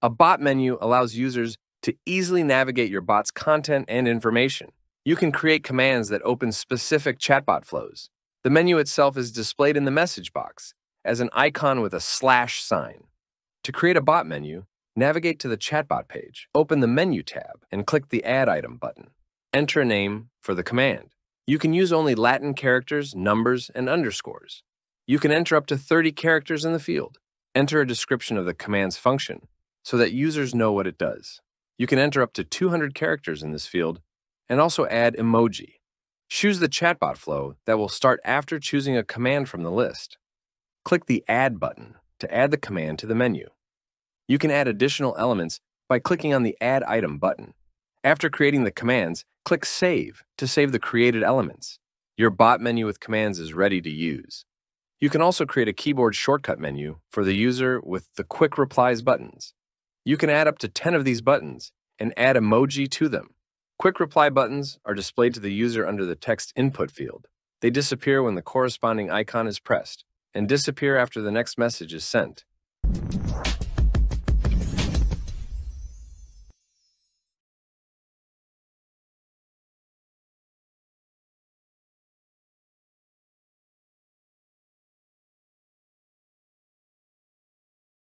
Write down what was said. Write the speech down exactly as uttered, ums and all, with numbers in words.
A bot menu allows users to easily navigate your bot's content and information. You can create commands that open specific chatbot flows. The menu itself is displayed in the message box as an icon with a slash sign. To create a bot menu, navigate to the chatbot page, open the Menu tab, and click the Add Item button. Enter a name for the command. You can use only Latin characters, numbers, and underscores. You can enter up to thirty characters in the field. Enter a description of the command's function so that users know what it does. You can enter up to two hundred characters in this field and also add emoji. Choose the chatbot flow that will start after choosing a command from the list. Click the Add button to add the command to the menu. You can add additional elements by clicking on the Add Item button. After creating the commands, click Save to save the created elements. Your bot menu with commands is ready to use. You can also create a keyboard shortcut menu for the user with the Quick Replies buttons. You can add up to ten of these buttons and add emoji to them. Quick Reply buttons are displayed to the user under the text input field. They disappear when the corresponding icon is pressed and disappear after the next message is sent.